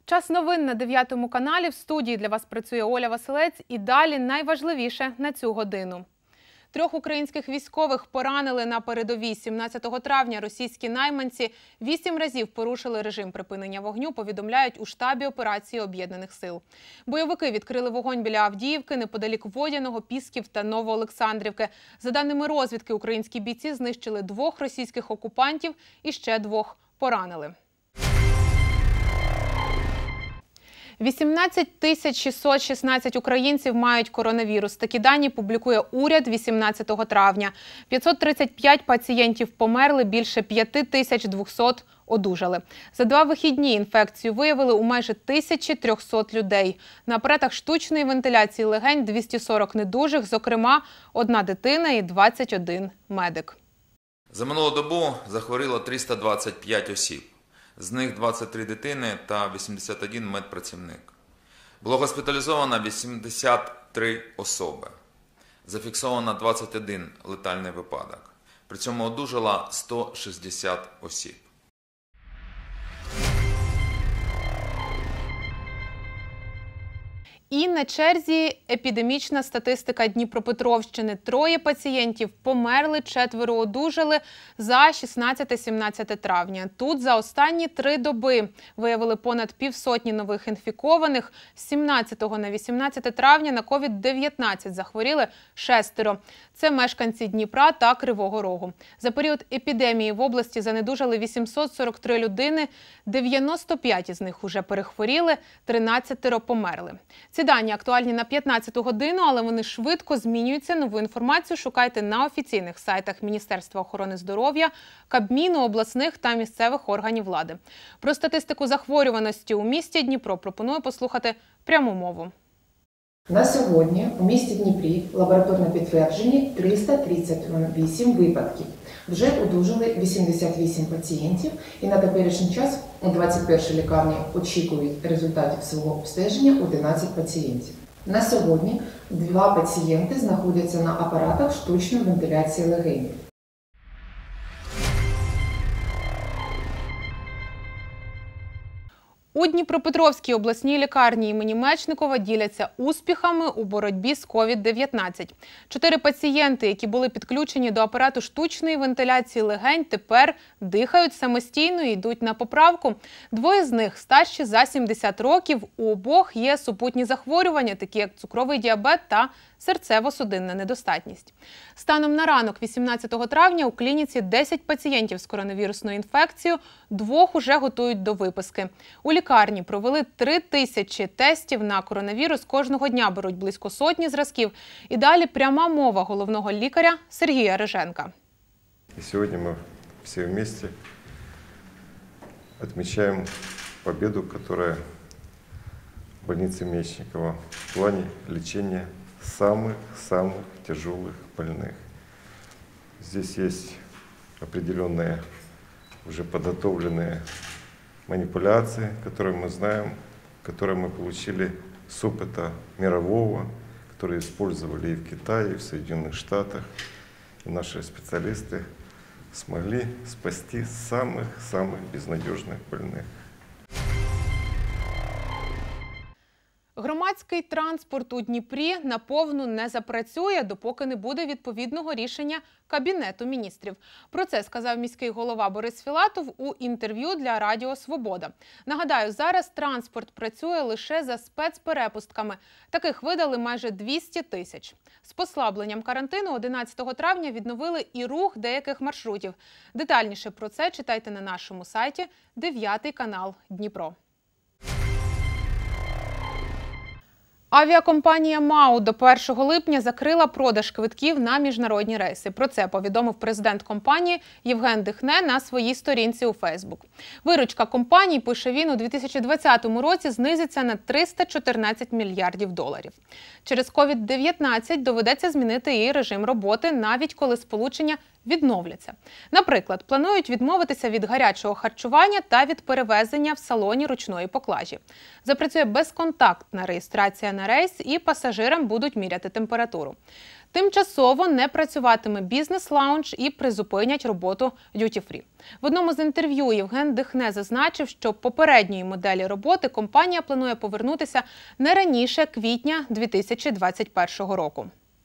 Час новин на 9 каналі. В студії для вас працює Оля Василець. І далі найважливіше на цю годину. 3 українських військових поранили на передовій. 17 травня російські найманці 8 разів порушили режим припинення вогню, повідомляють у штабі операції Об'єднаних сил. Бойовики відкрили вогонь біля Авдіївки, неподалік Водяного, Пісків та Новоолександрівки. За даними розвідки, українські бійці знищили 2 російських окупантів і ще 2 поранили. 18 616 українців мають коронавірус. Такі дані публікує уряд 18 травня. 535 пацієнтів померли, більше 5200 одужали. За 2 вихідні інфекцію виявили у майже 1300 людей. На апаратах штучної вентиляції легень 240 недужих, зокрема, 1 дитина і 21 медик. За минулу добу захворіло 325 осіб. З них 23 дитини та 81 медпрацівник. Було госпіталізовано 83 особи. Зафіксовано 21 летальний випадок. При цьому одужало 160 осіб. І на черзі епідемічна статистика Дніпропетровщини. 3 пацієнтів померли, 4 одужали за 16-17 травня. Тут за останні 3 доби виявили понад півсотні нових інфікованих. З 17 на 18 травня на COVID-19 захворіли 6. Це мешканці Дніпра та Кривого Рогу. За період епідемії в області занедужали 843 людини, 95 із них уже перехворіли, 13 померли. Ці дані актуальні на 15-ту годину, але вони швидко змінюються. Нову інформацію шукайте на офіційних сайтах Міністерства охорони здоров'я, Кабміну, обласних та місцевих органів влади. Про статистику захворюваності у місті Дніпро пропоную послухати пряму мову. На сьогодні у місті Дніпрі лабораторно підтверджені 338 випадків. Вже одужали 88 пацієнтів і на теперішній час у 21-й лікарні очікують результатів свого обстеження 11 пацієнтів. На сьогодні 2 пацієнти знаходяться на апаратах штучної вентиляції легенів. У Дніпропетровській обласній лікарні імені Мечникова діляться успіхами у боротьбі з COVID-19. 4 пацієнти, які були підключені до апарату штучної вентиляції легень, тепер дихають самостійно і йдуть на поправку. 2 з них старші за 70 років. У обох є супутні захворювання, такі як цукровий діабет та серцево-судинна недостатність. Станом на ранок 18 травня у клініці 10 пацієнтів з коронавірусною інфекцією, 2 уже готують до виписки. У лікарні провели 3000 тестів на коронавірус. Кожного дня беруть близько 100 зразків. І далі пряма мова головного лікаря Сергія Риженка. І сьогодні ми всі вместе відмічаємо победу, яка в больниці Мечникова в плані лічення самых тяжелых больных. Здесь есть определенные уже подготовленные манипуляции, которые мы знаем, которые мы получили с опыта мирового, которые использовали и в Китае, и в Соединенных Штатах. И наши специалисты смогли спасти самых безнадежных больных. Громадський транспорт у Дніпрі наповну не запрацює, допоки не буде відповідного рішення Кабінету міністрів. Про це сказав міський голова Борис Філатов у інтерв'ю для Радіо Свобода. Нагадаю, зараз транспорт працює лише за спецперепустками. Таких видали майже 200 тисяч. З послабленням карантину 11 травня відновили і рух деяких маршрутів. Детальніше про це читайте на нашому сайті 9 канал Дніпро. Авіакомпанія МАУ до 1 липня закрила продаж квитків на міжнародні рейси. Про це повідомив президент компанії Євген Дихне на своїй сторінці у Фейсбук. Виручка компанії, пише він, у 2020 році знизиться на 314 мільярдів доларів. Через COVID-19 доведеться змінити і режим роботи, навіть коли сполучення відновляться. Наприклад, планують відмовитися від гарячого харчування та від перевезення в салоні ручної поклажі. Запрацює безконтактна реєстрація на рейс і пасажирам будуть міряти температуру. Тимчасово не працюватиме бізнес-лаунж і призупинять роботу д'юті-фрі. В одному з інтерв'ю Євген Дихне зазначив, що попередньої моделі роботи компанія планує повернутися не раніше квітня 2021 року.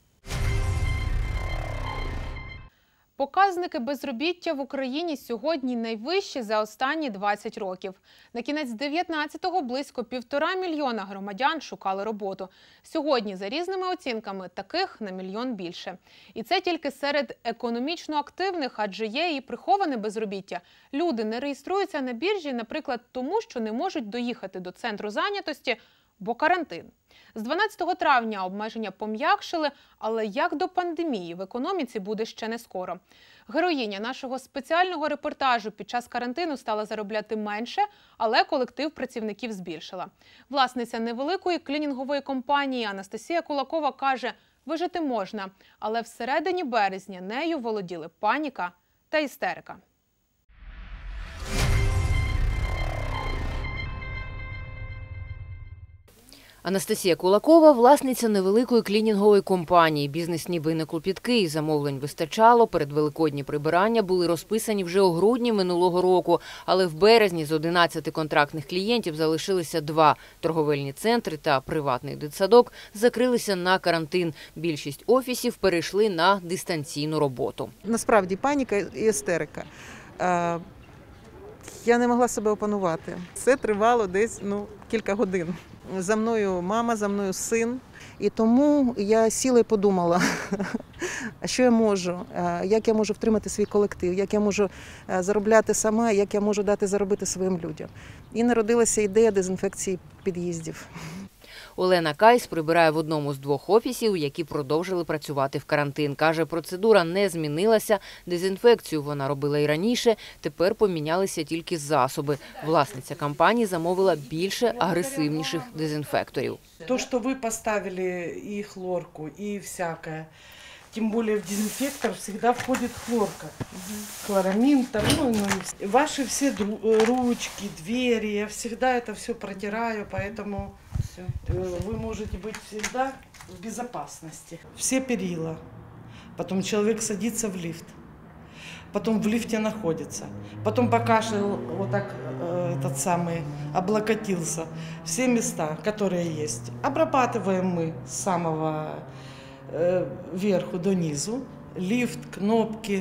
Показники безробіття в Україні сьогодні найвищі за останні 20 років. На кінець 19-го близько 1,5 мільйона громадян шукали роботу. Сьогодні, за різними оцінками, таких на мільйон більше. І це тільки серед економічно активних, адже є і приховане безробіття. Люди не реєструються на біржі, наприклад, тому, що не можуть доїхати до центру зайнятості, бо карантин. З 12 травня обмеження пом'якшили, але як до пандемії в економіці буде ще не скоро. Героїня нашого спеціального репортажу під час карантину стала заробляти менше, але колектив працівників збільшила. Власниця невеликої клінінгової компанії Анастасія Кулакова каже, вижити можна, але всередині березня нею володіли паніка та істерика. Анастасія Кулакова – власниця невеликої клінінгової компанії. Бізнес ніби не клопіткий, замовлень вистачало, передвеликодні прибирання були розписані вже у грудні минулого року. Але в березні з 11 контрактних клієнтів залишилися 2. Торговельні центри та приватний дитсадок закрилися на карантин. Більшість офісів перейшли на дистанційну роботу. Насправді паніка і істерика. Я не могла себе опанувати. Це тривало десь кілька годин. За мною мама, за мною син. І тому я сіла і подумала, що я можу, як я можу втримати свій колектив, як я можу заробляти сама, як я можу дати заробити своїм людям. І народилася ідея дезінфекції під'їздів. Олена Кайс прибирає в одному з 2 офісів, які продовжили працювати в карантин. Каже, процедура не змінилася, дезінфекцію вона робила і раніше, тепер помінялися тільки засоби. Власниця компанії замовила більше агресивніших дезінфекторів. То, что вы поставили и хлорку, и всякое, тем более в дезинфектор всегда входит хлорка. Хлорамин, там, ваши все ручки, двери, я всегда это все протираю, поэтому вы можете быть всегда в безопасности. Все перила. Потом человек садится в лифт. Потом в лифте находится. Потом покашлял, вот так облокотился. Все места, которые есть, обрабатываем мы с самого верху до низу. Лифт, кнопки,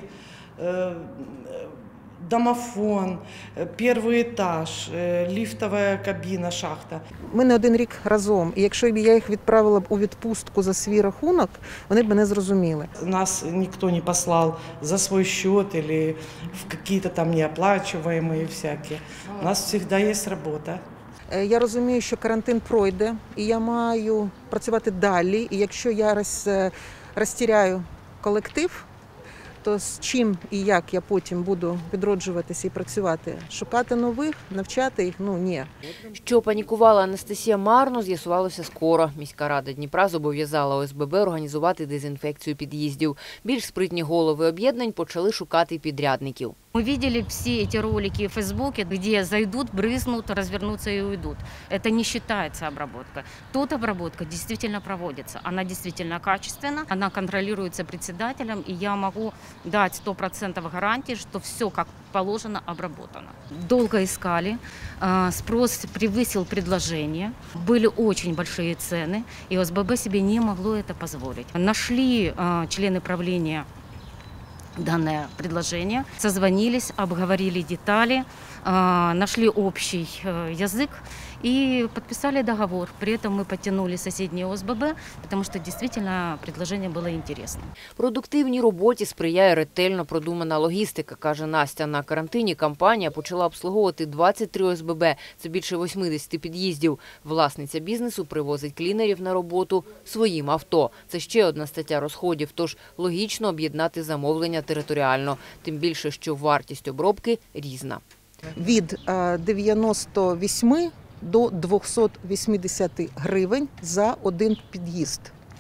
домофон, перший етаж, ліфтова кабіна, шахта. Ми не один рік разом, і якщо б я їх відправила б у відпустку за свій рахунок, вони б мене зрозуміли. Нас ніхто не послав за свій счет или в якісь там неоплачуваемые всякі. У нас завжди є робота. Я розумію, що карантин пройде, і я маю працювати далі. І якщо я розтіряю колектив, то з чим і як я потім буду відроджуватися і працювати? Шукати нових, навчати їх? Ні. Що панікувала Анастасія марно, з'ясувалося скоро. Міська рада Дніпра зобов'язала ОСББ організувати дезінфекцію під'їздів. Більш спритні голови об'єднань почали шукати підрядників. Мы видели все эти ролики в Фейсбуке, где зайдут, брызнут, развернутся и уйдут. Это не считается обработка. Тут обработка действительно проводится. Она действительно качественна, она контролируется председателем, и я могу дать 100% гарантии, что все как положено обработано. Долго искали, спрос превысил предложение, были очень большие цены, и ОСББ себе не могло это позволить. Нашли члены правления данное предложение, созвонились, обговорили детали, нашли общий язык и подписали договор. При этом мы подтянули соседние ОСББ, потому что действительно предложение было интересным. Продуктивній роботі сприяє ретельно продумана логістика, каже Настя. На карантині компанія почала обслуговувати 23 ОСББ, це більше 80 під'їздів. Власниця бізнесу привозить клінерів на роботу своїм авто. Це ще одна стаття розходів, тож логічно об'єднати замовлення територіально. Тим більше, що вартість обробки різна. Від 98 до 280 гривень за один під'їзд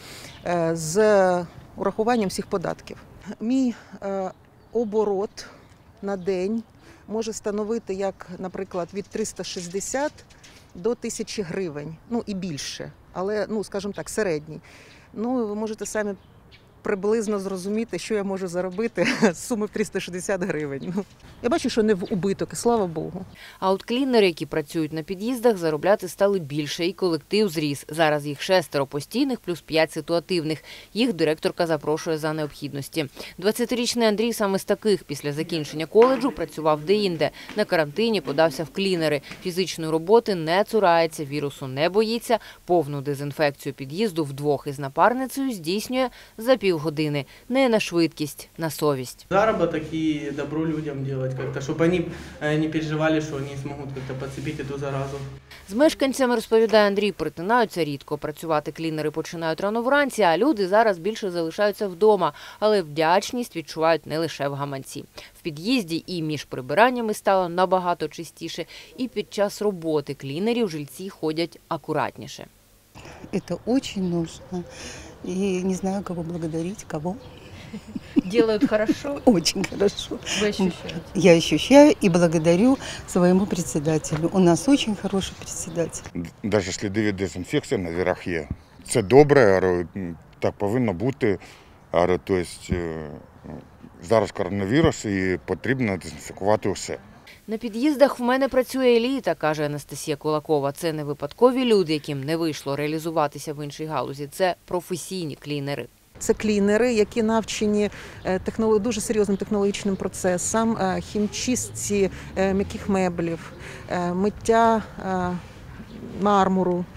з урахуванням всіх податків. Мій оборот на день може становити, як, наприклад, від 360 до 1000 гривень, і більше, але, скажімо так, середній. Ви можете самі приблизно зрозуміти, що я можу заробити з суми в 360 гривень. Я бачу, що не в убиток, і слава Богу. А от клінери, які працюють на під'їздах, заробляти стали більше, і колектив зріс. Зараз їх 6 постійних плюс 5 ситуативних. Їх директорка запрошує за необхідності. 20-річний Андрій саме з таких після закінчення коледжу працював де-інде. На карантині подався в клінери. Фізичної роботи не цурається, вірусу не боїться. Повну дезінфекцію під'їзду вдвох із напарницею здійснює за півгодини. Не на швидкість, на совість. Заработок и добро людям делать как-то, чтобы они не переживали, что они смогут как-то подцепить эту заразу. З мешканцями, розповідає Андрій, перетинаються рідко. Працювати клінери починають рано вранці, а люди зараз більше залишаються вдома. Але вдячність відчувають не лише в гаманці. В під'їзді і між прибираннями стало набагато чистіше. І під час роботи клінерів жильці ходять акуратніше. Это очень нужно. И не знаю, кого благодарить, кого. Делают хорошо? Очень хорошо. Вы ощущаете? Я ощущаю и благодарю своему председателю. У нас очень хороший председатель. Навіть сліди від дезінфекції на дверях є. Це добре, так повинно бути. Тобто, зараз коронавірус і потрібно дезінфікувати усе. На під'їздах в мене працює еліта, каже Анастасія Кулакова. Це не випадкові люди, яким не вийшло реалізуватися в іншій галузі. Це професійні клінери. Це клінери, які навчені дуже серйозним технологічним процесам, хімчистці м'яких меблів, миття мармуру.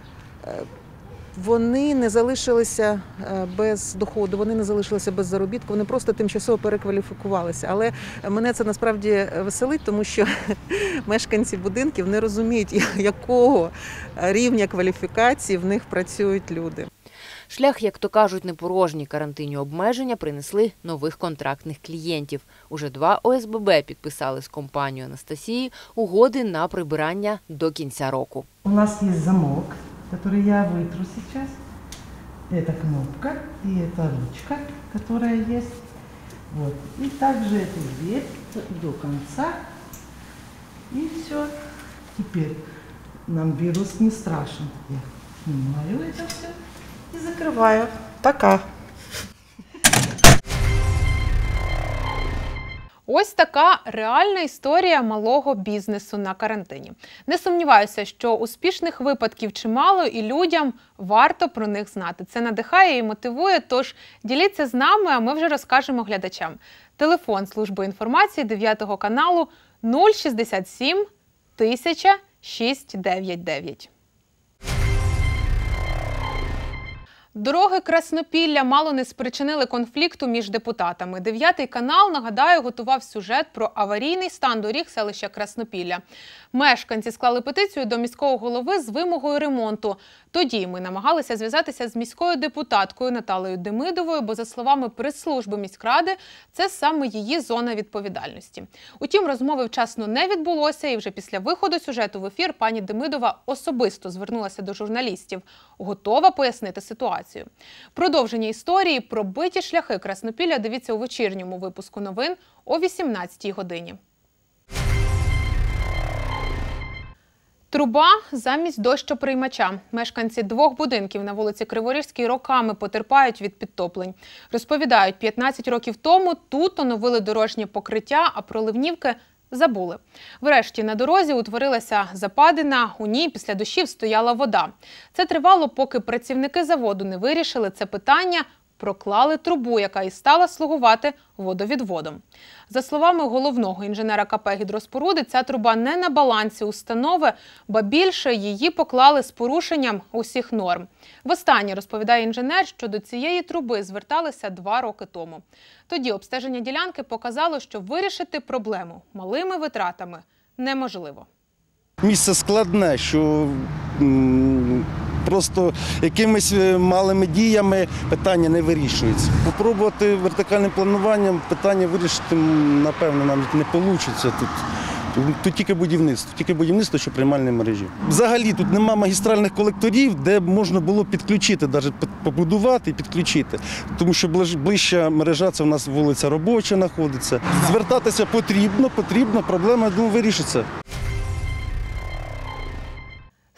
Вони не залишилися без доходу, вони не залишилися без заробітку, вони просто тимчасово перекваліфікувалися. Але мене це насправді веселить, тому що мешканці будинків не розуміють, якого рівня кваліфікації в них працюють люди. Шлях, як то кажуть, не порожній. Карантинні обмеження принесли нових контрактних клієнтів. Уже 2 ОСББ підписали з компанією Анастасії угоди на прибирання до кінця року. У нас є замок, который я вытру сейчас. Это кнопка и это ручка, которая есть. Вот. И также эту дверь до конца. И все. Теперь нам вирус не страшен. Я снимаю это все и закрываю. Пока. Ось така реальна історія малого бізнесу на карантині. Не сумніваюся, що успішних випадків чимало і людям варто про них знати. Це надихає і мотивує, тож діліться з нами, а ми вже розкажемо глядачам. Телефон служби інформації 9 каналу 067 1000 699. Дороги Краснопілля мало не спричинили конфлікту між депутатами. 9 канал, нагадаю, готував сюжет про аварійний стан доріг селища Краснопілля. Мешканці склали петицію до міського голови з вимогою ремонту. Тоді ми намагалися зв'язатися з міською депутаткою Наталею Демидовою, бо, за словами прес-служби міськради, це саме її зона відповідальності. Утім, розмови вчасно не відбулося, і вже після виходу сюжету в ефір пані Демидова особисто звернулася до журналістів. Готова пояснити ситуацію. Продовження історії про биті шляхи Краснопілля дивіться у вечірньому випуску новин о 18-й годині. Труба замість дощоприймача. Мешканці 2 будинків на вулиці Криворізькій роками потерпають від підтоплень. Розповідають, 15 років тому тут оновили дорожнє покриття, а про ливнівки забули. Врешті на дорозі утворилася западина, у ній після дощів стояла вода. Це тривало, поки працівники заводу не вирішили це питання, проклали трубу, яка і стала слугувати водовідводом. За словами головного інженера КП «Гідроспоруди», ця труба не на балансі установи, ба більше її поклали з порушенням усіх норм. Востаннє, розповідає інженер, що до цієї труби зверталися 2 роки тому. Тоді обстеження ділянки показало, що вирішити проблему малими витратами неможливо. Місце складне, що просто якимись малими діями питання не вирішується. Попробувати вертикальним плануванням питання вирішити, напевно, нам не вийде тут. Тут тільки будівництво, що приймальної мережі. Взагалі тут нема магістральних колекторів, де можна було підключити, навіть побудувати і підключити. Тому що ближча мережа – це у нас вулиця Робоча знаходиться. Звертатися потрібно, проблема, я думаю, вирішиться.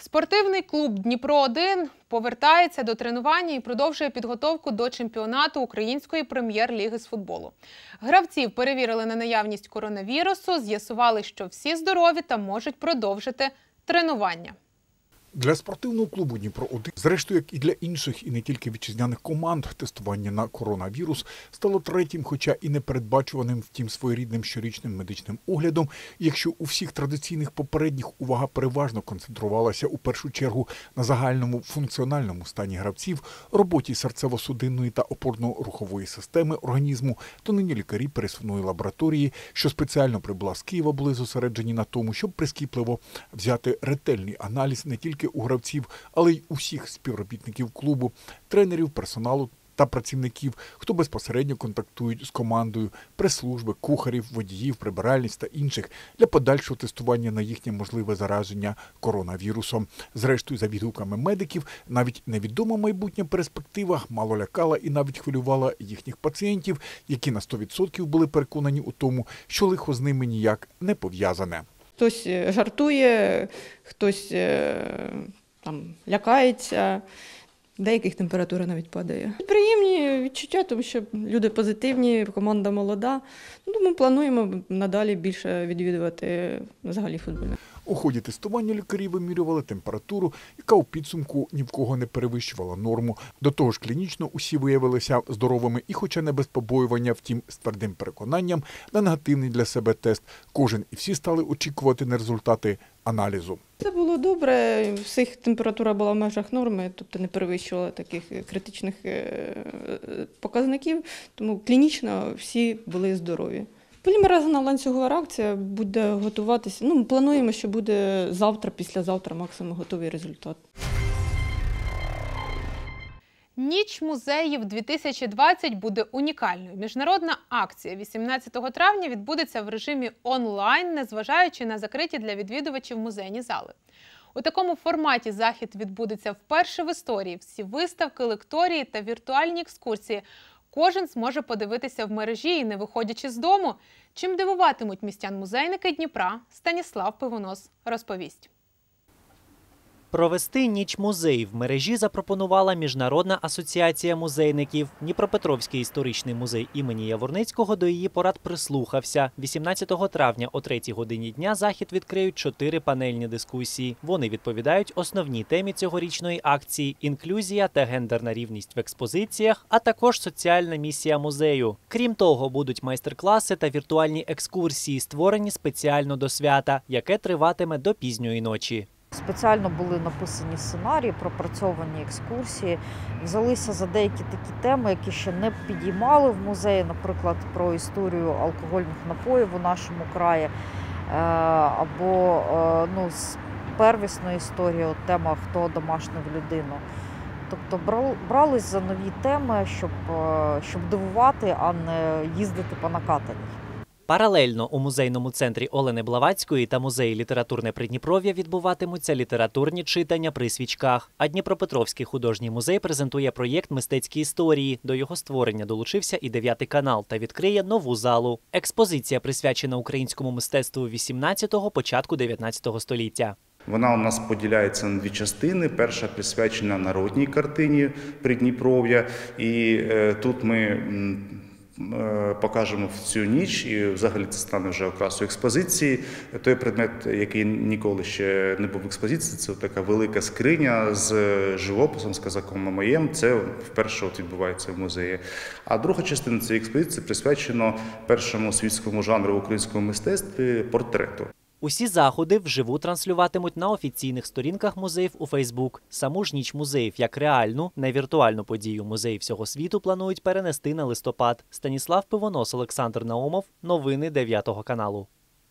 Спортивний клуб «Дніпро-1» повертається до тренування і продовжує підготовку до чемпіонату Української прем'єр-ліги з футболу. Гравців перевірили на наявність коронавірусу, з'ясували, що всі здорові та можуть продовжити тренування. Для спортивного клубу «Дніпро-1», зрештою, як і для інших, і не тільки вітчизняних команд, тестування на коронавірус стало третім, хоча і непередбачуваним, втім своєрідним щорічним медичним оглядом. Якщо у всіх традиційних попередніх увага переважно концентрувалася у першу чергу на загальному функціональному стані гравців, роботі серцево-судинної та опорно-рухової системи організму, то нині лікарі пересувної лабораторії, що спеціально прибула з Києва, були зосереджені на тому, щоб прискіпливо взяти ретельний аналіз не тільки у гравців, але й усіх співробітників клубу, тренерів, персоналу та працівників, хто безпосередньо контактують з командою, прес-служби, кухарів, водіїв, прибиральниць та інших для подальшого тестування на їхнє можливе зараження коронавірусом. Зрештою, за відгуками медиків, навіть невідома майбутня перспектива мало лякала і навіть хвилювала їхніх пацієнтів, які на 100% були переконані у тому, що лихо з ними ніяк не пов'язане. Хтось жартує, хтось там лякається, деяких температура навіть падає. Приємні відчуття, тому що люди позитивні, команда молода. Тому плануємо надалі більше відвідувати взагалі футбол. У ході тестування лікарі вимірювали температуру, яка у підсумку ні в кого не перевищувала норму. До того ж, клінічно усі виявилися здоровими і, хоча не без побоювання, втім, з твердим переконанням на негативний для себе тест. Кожен і всі стали очікувати на результати аналізу. Це було добре, всіх температура була в межах норми, тобто не перевищувала таких критичних показників, тому клінічно всі були здорові. Полімеразна ланцюгова реакція буде готуватися. Плануємо, що буде завтра, післязавтра максимум готовий результат. Ніч музеїв 2020 буде унікальною. Міжнародна акція 18 травня відбудеться в режимі онлайн, незважаючи на закриті для відвідувачів музейні зали. У такому форматі захід відбудеться вперше в історії. Всі виставки, лекторії та віртуальні екскурсії кожен зможе подивитися в мережі і не виходячи з дому. Чим дивуватимуть містян-музейники Дніпра, Станіслав Пивонос розповість. Провести ніч музеїв в мережі запропонувала Міжнародна асоціація музейників. Дніпропетровський історичний музей імені Яворницького до її порад прислухався. 18 травня о 3 годині дня захід відкриють 4 панельні дискусії. Вони відповідають основній темі цьогорічної акції – інклюзія та гендерна рівність в експозиціях, а також соціальна місія музею. Крім того, будуть майстер-класи та віртуальні екскурсії, створені спеціально до свята, яке триватиме до пізньої ночі. Спеціально були написані сценарії, пропрацьовані екскурсії. Взялися за деякі такі теми, які ще не підіймали в музеї, наприклад, про історію алкогольних напоїв у нашому краї, або первісної історії, тема «Хто домашній людину». Тобто брались за нові теми, щоб дивувати, а не їздити по накатаній. Паралельно у музейному центрі Олени Блаватської та музеї «Літературне Придніпров'я» відбуватимуться літературні читання при свічках. А Дніпропетровський художній музей презентує проєкт «Мистецькі історії». До його створення долучився і 9 канал та відкриє нову залу. Експозиція присвячена українському мистецтву 18-го, початку 19-го століття. Вона у нас поділяється на 2 частини. Перша присвячена народній картині Придніпров'я. І тут ми покажемо в цю ніч, і взагалі це стане вже окрасою експозиції. Той предмет, який ніколи ще не був в експозиції, це така велика скриня з живописом, з казаком Мамаєм. Це вперше відбувається в музеї. А друга частина цієї експозиції присвячена першому світському жанру в українському мистецтві – портрету. Усі заходи вживу транслюватимуть на офіційних сторінках музеїв у Фейсбук. Саму ж ніч музеїв як реальну, не віртуальну подію музеї всього світу планують перенести на листопад. Станіслав Пивонос, Олександр Наумов. Новини 9 каналу.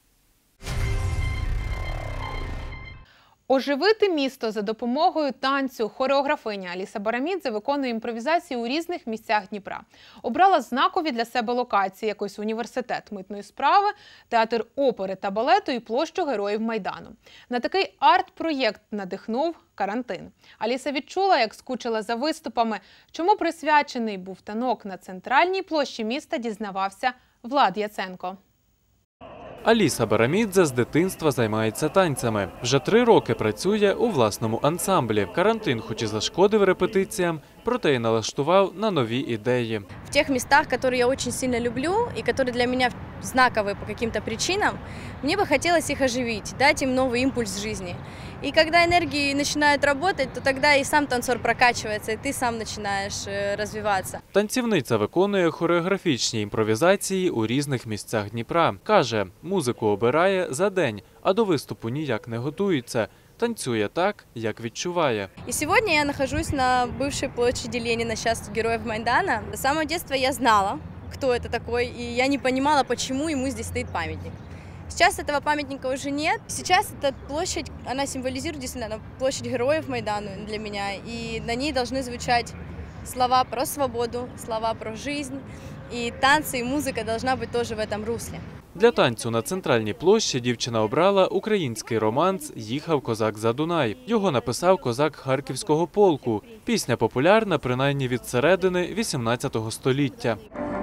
Оживити місто за допомогою танцю хореографиня Аліса Барамідзе виконує імпровізації у різних місцях Дніпра. Обрала знакові для себе локації, як ось університет митної справи, театр опери та балету і площу Героїв Майдану. На такий арт-проєкт надихнув карантин. Аліса відчула, як скучила за виступами. Чому присвячений був танок на центральній площі міста, дізнавався Влад Яценко. Аліса Барамідзе з дитинства займається танцями. Вже 3 роки працює у власному ансамблі. Карантин хоч і зашкодив репетиціям, проте й налаштував на нові ідеї. В тех местах, которые я очень сильно люблю и которые для меня знаковые по каким-то причинам, мне бы хотелось их оживить, дать им новый импульс жизни. И когда энергии начинают работать, то тогда и сам танцор прокачивается, и ты сам начинаешь развиваться. Танцівниця виконує хореографічні імпровізації у різних місцях Дніпра. Каже, музику обирає за день, а до виступу ніяк не готується. Танцює так, як відчуває. И сегодня я нахожусь на бывшей площади Ленина, сейчас Героев Майдана. С самого детства я знала, кто это такой, и я не понимала, почему ему здесь стоит памятник. Сейчас этого памятника уже нет. Сейчас эта площадь, она символизирует действительно площадь Героев Майдану для меня, и на ней должны звучать слова про свободу, слова про жизнь, и танцы, и музыка должна быть тоже в этом русле. Для танцю на центральній площі дівчина обрала український романс «Їхав козак за Дунай». Його написав козак Харківського полку. Пісня популярна принаймні від середини 18 століття.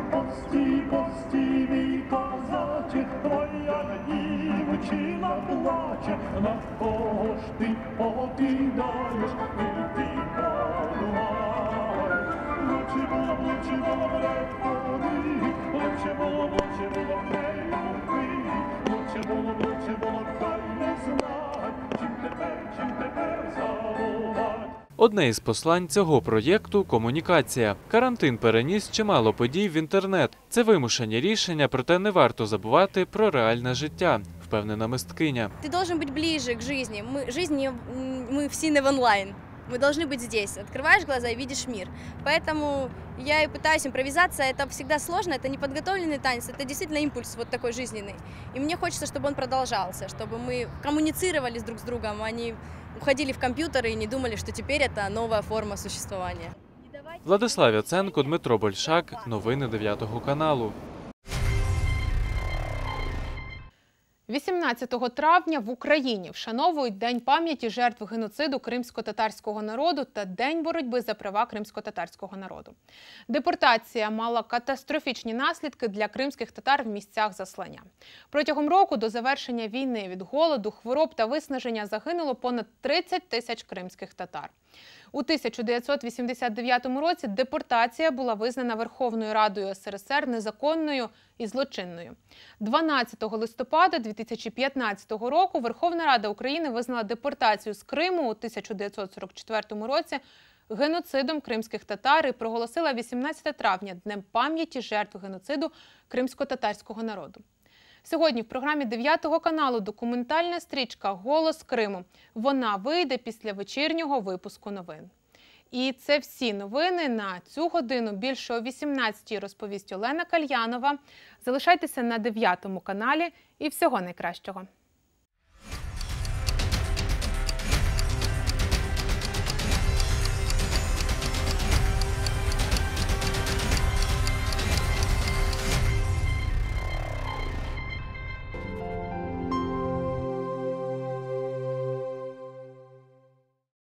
Одне із послань цього проєкту – комунікація. Карантин переніс чимало подій в інтернет. Це вимушені рішення, проте не варто забувати про реальне життя, впевнена мисткиня. Ты должен быть ближе к жизни. Мы все не в онлайн. Мы должны быть здесь. Открываешь глаза и видишь мир. Поэтому я и пытаюсь. Импровизация – это всегда сложно, это не подготовленный танец, это действительно импульс вот такой жизненный. И мне хочется, чтобы он продолжался, чтобы мы коммуницировали друг с другом, а не уходили в компьютеры и не думали, что теперь это новая форма существования. Владислав Яценко, Дмитро Большак. Новини 9 каналу. 18 травня в Україні вшановують День пам'яті жертв геноциду кримсько-татарського народу та День боротьби за права кримсько-татарського народу. Депортація мала катастрофічні наслідки для кримських татар в місцях заслання. Протягом року до завершення війни від голоду, хвороб та виснаження загинуло понад 30 тисяч кримських татар. У 1989 році депортація була визнана Верховною Радою СРСР незаконною і злочинною. 12 листопада 2015 року Верховна Рада України визнала депортацію з Криму у 1944 році геноцидом кримських татар і проголосила 18 травня Днем пам'яті жертв геноциду кримсько-татарського народу. Сьогодні в програмі 9 каналу документальна стрічка «Голос Криму». Вона вийде після вечірнього випуску новин. І це всі новини на цю годину. Більше о 18-й розповість Олена Кальянова. Залишайтеся на 9 каналі і всього найкращого.